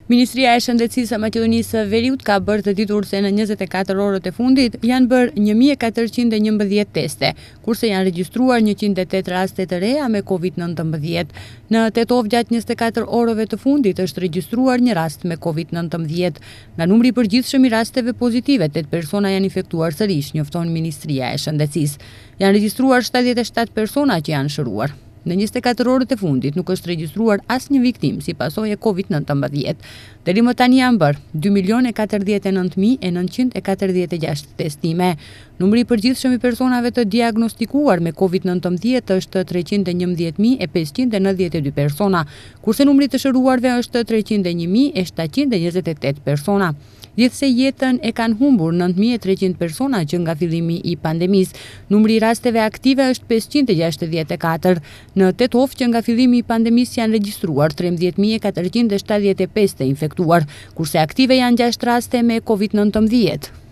Ministria e Shëndetësisë së Maqedonisë së Veriut ka bërë të ditur se në 24 orët e fundit janë bërë 1411 teste, kurse janë regjistruar 108 raste të reja me COVID-19. Në Tetov gjatë 24 orëve të fundit është regjistruar një rast me COVID-19. Nga numri i përgjithshëm i rasteve pozitive, 8 persona janë infektuar sërish, njofton Ministria e Shëndetësisë. Janë regjistruar 77 persona që janë shëruar. Në 24 orët e fundit nuk është regjistruar asnjë viktim si pasojë e COVID-19. Deri më tani janë bërë 2.049.946 testime. Numri i përgjithshëm i personave të diagnostikuar me COVID-19 është 311.592 persona, kurse numri të shëruarve është 301.728 persona. Gjithsej jetën e kanë humbur 9.300 persona që nga fillimi i pandemisë. Numri i rasteve aktive është 564. Në Tetov që nga fillimi i pandemisë janë regjistruar 13.475 të infektuar, kurse aktive janë 6 raste me COVID-19.